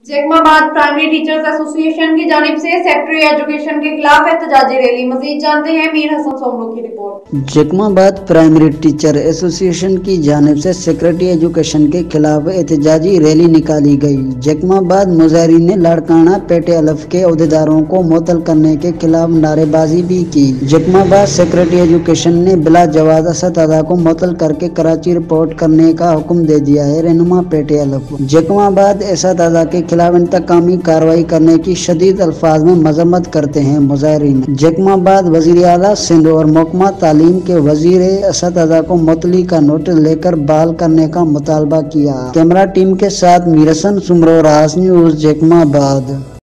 Jacobabad primary teachers association की जानिब से सेक्रेटरी एजुकेशन के खिलाफ एहतजाजी रैली। मजीद जानते हैं मीर हसन सोमरू की report. Jacobabad primary teacher association की जानिब से सेक्रेटरी एजुकेशन के खिलाफ एहतजाजी रैली निकाली गई। जैकमाबाद मुजाहिरीन ने लाड़काना पेटे अलफ के अहदेदारों को मुअत्तल करने के खिलाफ नारेबाजी भी की। जैकमाबाद सेक्रेटरी एजुकेशन ने बिला जवाब असतिज़ा को मुअत्तल करके कराची रिपोर्ट करने का हुक्म दे दिया है। रहनुमा पेटे अलफ जैकमाबाद असतिज़ा के खिलाफ इंतकामी कार्रवाई करने की शदीद अल्फाज में मजम्मत करते हैं। मुजाहिरीन जैकमाबाद वज़ीर आला सिंध और महकमा तालीम के वज़ीर असतिज़ा को मुअत्तली का नोटिस लेकर बहाल करने का मुतालबा किया। कैमरा टीम के साथ मीर हसन सोमरू, राज न्यूज़, जैकमाबाद।